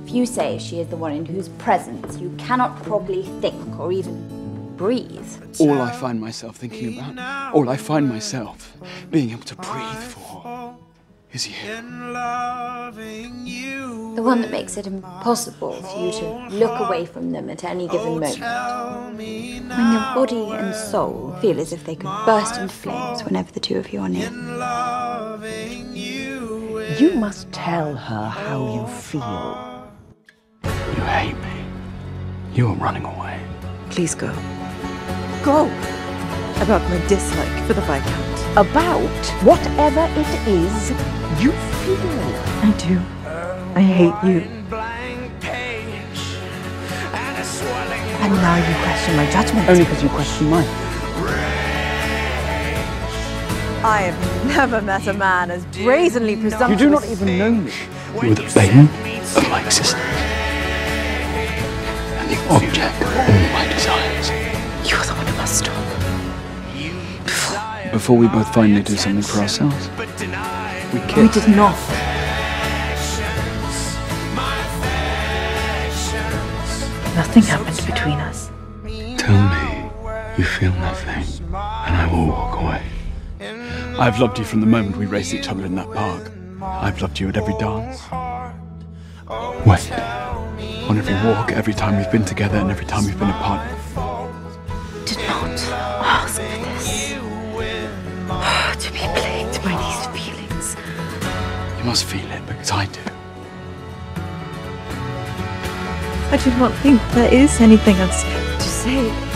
If you say she is the one in whose presence you cannot probably think or even breathe. All I find myself thinking about, all I find myself being able to breathe for, is you. The one that makes it impossible for you to look away from them at any given moment. When your body and soul feel as if they could burst into flames whenever the two of you are near. You must tell her how you feel. You hate me. You are running away. Please go. Go! About my dislike for the Viscount. About whatever it is you feel. I do. I hate you. And now you question my judgment. Only because you question mine. I have never met a man as brazenly presumptuous. You do not even know me. You are the bane of my existence. And the object of all my desires. You're the one who must stop. Before we both finally do something for ourselves. We kissed. We did not. Nothing happened between us. Tell me you feel nothing, and I will walk away. I've loved you from the moment we raced each other in that park. I've loved you at every dance. Wait. On every walk, every time we've been together, and every time we've been apart. Did not ask for this. To be plagued by these feelings. You must feel it, because I do. I do not think there is anything else to say.